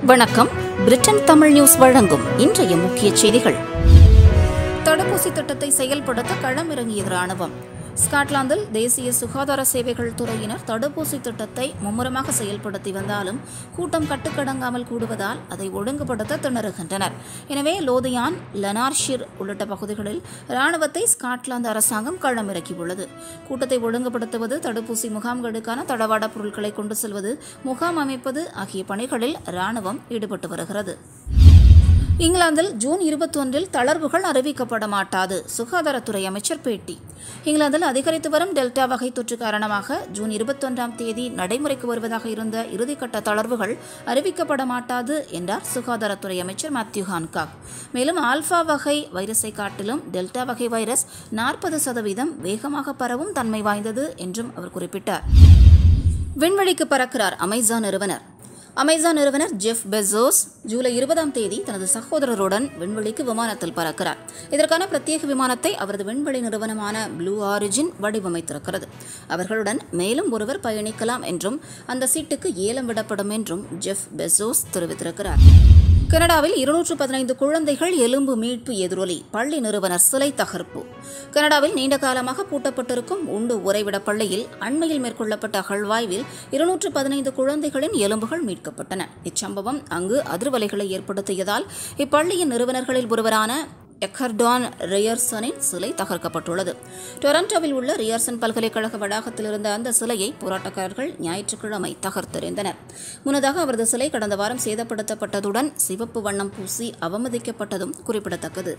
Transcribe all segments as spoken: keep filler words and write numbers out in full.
வணக்கம். Britain Tamil news வழங்கும் இன்றைய முக்கிய செய்திகள். தடுப்பூசி திட்டத்தை செயல்படுத்த களமிறங்கியது ராணுவம். ஸ்காட்லாந்தில் தேசிய சுகாதார சேவைகள் துறையினர் தடுப்பூசி திட்டத்தை மும்முரமாக செயல்படுத்தி வந்தாலும் கூட்டம் கட்டுக்கடங்காமல் கூடுவதால் அதை ஒழுங்குபடுத்த திணறுகின்றனர். எனவே லோதியான், லனார்ஷிர் உள்ளிட்ட பகுதிகளில் ராணுவத்தை ஸ்காட்லாந்து அரசாங்கம் களமிறக்கியுள்ளது. கூட்டத்தை ஒழுங்குபடுத்துவது, தடுப்பூசி முகாம்களுக்கான தளவாட பொருட்களை கொண்டு செல்வது, முகாம் அமைப்பது ஆகிய பணிகளில் ராணுவம் ஈடுபட்டு வருகிறது. இங்கிலாந்தில் ஜூன் இருபத்தி ஒன்றில் தளர்வுகள் அறிவிக்கப்பட மாட்டாது. சுகாதாரத்துறை அமைச்சர் பேட்டி. இங்கிலாந்தில் அதிகரித்து வரும் டெல்டா வகை தொற்று காரணமாக ஜூன் இருபத்தி ஒன்றாம் தேதி நடைமுறைக்கு வருவதாக இருந்த இறுதிக்கட்ட தளர்வுகள் அறிவிக்கப்பட மாட்டாது என்றார் சுகாதாரத்துறை அமைச்சர் மேத்யூ ஹான்காக். மேலும் ஆல்பா வகை வைரஸை காட்டிலும் டெல்டா வகை வைரஸ் நாற்பது சதவீதம் வேகமாக பரவும் தன்மை வாய்ந்தது என்றும் அவர் குறிப்பிட்டார். விண்வெளிக்கு பறக்கிறார் அமேசான் நிறுவனர். அமேசான் நிறுவனர் ஜெஃப் பெசோஸ் ஜூலை இருபதாம் தேதி தனது சகோதரருடன் விண்வெளிக்கு விமானத்தில் பறக்கிறார். இதற்கான பிரத்யேக விமானத்தை அவரது விண்வெளி நிறுவனமான ப்ளூ ஆரிஜின் வடிவமைத்திருக்கிறது. அவர்களுடன் மேலும் ஒருவர் பயணிக்கலாம் என்றும் அந்த சீட்டுக்கு ஏலம் விடப்படும் என்றும் ஜெஃப் பெசோஸ் தெரிவித்திருக்கிறார். கனடாவில் இருநூற்று பதினைந்து குழந்தைகள் எலும்பு மீட்பு எதிரொலி, பள்ளி நிறுவனர் சிலை தகர்ப்பு. கனடாவில் நீண்ட காலமாக பூட்டப்பட்டிருக்கும் உண்டு உறைவிட பள்ளியில் அண்மையில் மேற்கொள்ளப்பட்ட அகழ்வாய்வில் இருநூற்று பதினைந்து குழந்தைகளின் எலும்புகள் மீட்கப்பட்டன. இச்சம்பவம் அங்கு அதிர்வலைகளை ஏற்படுத்தியதால் இப்பள்ளியின் நிறுவனர்களில் ஒருவரான எக்கர்டான் ரியர்சனின் சிலை தகர்க்கப்பட்டுள்ளது. டொரண்டோவில் உள்ள ரியர்சன் பல்கலைக்கழக வளாகத்தில் இருந்த அந்த சிலையை போராட்டக்காரர்கள் ஞாயிற்றுக்கிழமை தகர்த்தெறிந்தனர். முன்னதாக அவரது சிலை கடந்த வாரம் சேதப்படுத்தப்பட்டதுடன் சிவப்பு வண்ணம் பூசி அவமதிக்கப்பட்டதும் குறிப்பிடத்தக்கது.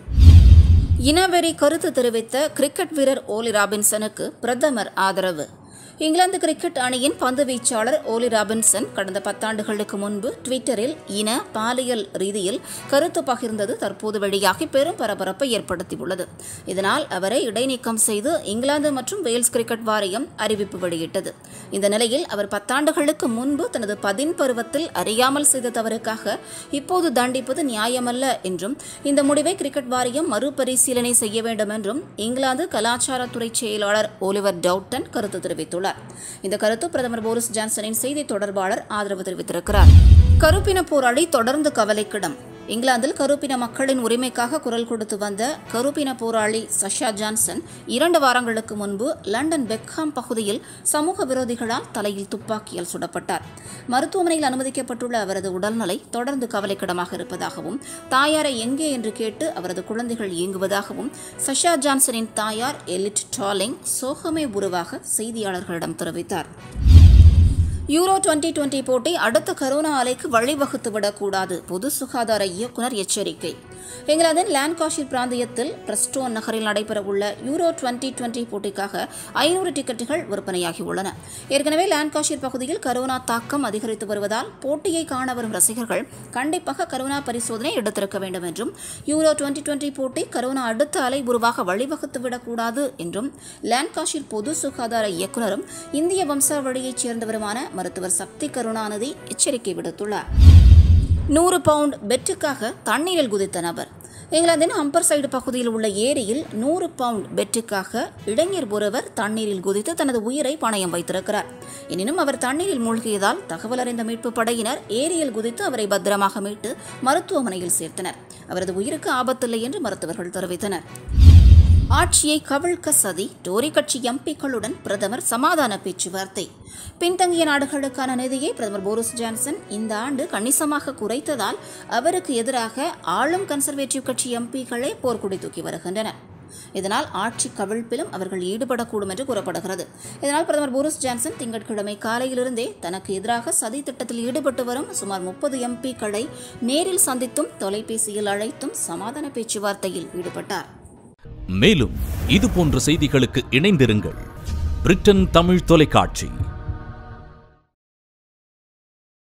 இனவெறி கருத்து தெரிவித்த கிரிக்கெட் வீரர் ஓலி ராபின்சனுக்கு பிரதமர் ஆதரவு. இங்கிலாந்து கிரிக்கெட் அணியின் பந்து வீச்சாளர் ஓலி ராபின்சன் கடந்த பத்தாண்டுகளுக்கு முன்பு ட்விட்டரில் இன பாலியல் ரீதியில் கருத்து பகிர்ந்தது தற்போது வெளியாகி பெரும் பரபரப்பை ஏற்படுத்தியுள்ளது. இதனால் அவரை இடைநீக்கம் செய்து இங்கிலாந்து மற்றும் வேல்ஸ் கிரிக்கெட் வாரியம் அறிவிப்பு வெளியிட்டது. இந்த நிலையில் அவர் பத்தாண்டுகளுக்கு முன்பு தனது பதின் பருவத்தில் அறியாமல் செய்த தவறுக்காக இப்போது தண்டிப்பது நியாயமல்ல என்றும் இந்த முடிவை கிரிக்கெட் வாரியம் மறுபரிசீலனை செய்ய வேண்டும் என்றும் இங்கிலாந்து கலாச்சாரத்துறை செயலாளர் ஒலிவர் டவுட்டன் கருத்து தெரிவித்துள்ளார். இந்த கருத்து பிரதமர் போரிஸ் ஜான்சனின் செய்தி தொடர்பாளர் ஆதரவு தெரிவித்திருக்கிறார். கருப்பின போராளி தொடர்ந்து கவலைக்கிடம். இங்கிலாந்தில் கருப்பின மக்களின் உரிமைக்காக குரல் கொடுத்து வந்த கருப்பின போராளி சஷா ஜான்சன் இரண்டு வாரங்களுக்கு முன்பு லண்டன் பெக்ஹாம் பகுதியில் சமூக விரோதிகளால் தலையில் துப்பாக்கியால் சுடப்பட்டார். மருத்துவமனையில் அனுமதிக்கப்பட்டுள்ள அவரது உடல்நிலை தொடர்ந்து கவலைக்கிடமாக இருப்பதாகவும், தாயாரை எங்கே என்று கேட்டு அவரது குழந்தைகள் இயங்குவதாகவும் சஷா ஜான்சனின் தாயார் எலிட் டாலிங் சோகமே உருவாக செய்தியாளர்களிடம் தெரிவித்தார். யூரோ டுவெண்டி டுவெண்டி போட்டி அடுத்த கரோனா அலைக்கு வழிவகுத்துவிடக்கூடாது, பொது சுகாதார இயக்குநர் எச்சரிக்கை. இங்கிலாந்தின் லான்காஷிர் பிராந்தியத்தில் பிரஸ்டோன் நகரில் நடைபெறவுள்ள யூரோ டுவெண்டி டுவெண்டி போட்டிக்காக ஐநூறு டிக்கெட்டுகள் விற்பனையாகியுள்ளன. ஏற்கனவே லான்காஷிர் பகுதியில் கரோனா தாக்கம் அதிகரித்து வருவதால் போட்டியை காண வரும் ரசிகர்கள் கண்டிப்பாக கரோனா பரிசோதனை எடுத்திருக்க வேண்டும் என்றும், யூரோ டுவெண்டி டுவெண்டி போட்டி கரோனா அடுத்த அலை உருவாக வழிவகுத்துவிடக்கூடாது என்றும் லான்காஷிர் பொது சுகாதார இயக்குநரும் இந்திய வம்சாவளியைச் சேர்ந்தவருமான மருத்துவர் சக்தி கருணாநிதி எச்சரிக்கை விடுத்துள்ளார். நூறு பவுண்ட் பெட்டுக்காக தண்ணீரில் குதித்த நபர். இங்கிலாந்தின் ஹம்பர்சைடு பகுதியில் உள்ள ஏரியில் நூறு பவுண்ட் பெட்டுக்காக இளைஞர் ஒருவர் தண்ணீரில் குதித்து தனது உயிரை பணயம் வைத்திருக்கிறார். எனினும் அவர் தண்ணீரில் மூழ்கியதால் தகவல் அறிந்த மீட்பு படையினர் ஏரியில் குதித்து அவரை பத்திரமாக மீட்டு மருத்துவமனையில் சேர்த்தனர். அவரது உயிருக்கு ஆபத்தில்லை என்று மருத்துவர்கள் தெரிவித்தனர். ஆட்சியை கவிழ்க்க சதி, டோரி கட்சி எம்பிக்களுடன் பிரதமர் சமாதான பேச்சுவார்த்தை. பின்தங்கிய நாடுகளுக்கான நிதியை பிரதமர் போரிஸ் ஜான்சன் இந்த ஆண்டு கணிசமாக குறைத்ததால் அவருக்கு எதிராக ஆளும் கன்சர்வேட்டிவ் கட்சி எம்பிக்களே போர்க்குடி தூக்கி வருகின்றனர். இதனால் ஆட்சி கவிழ்ப்பிலும் அவர்கள் ஈடுபடக்கூடும் என்று கூறப்படுகிறது. இதனால் பிரதமர் போரிஸ் ஜான்சன் திங்கட்கிழமை காலையிலிருந்தே தனக்கு எதிராக சதி திட்டத்தில் ஈடுபட்டு வரும் சுமார் முப்பது எம்பிக்களை நேரில் சந்தித்தும் தொலைபேசியில் அழைத்தும் சமாதான பேச்சுவார்த்தையில் ஈடுபட்டார். மேலும் இது போன்ற செய்திகளுக்கு இணைந்திருங்கள். பிரிட்டன் தமிழ் தொலைக்காட்சி.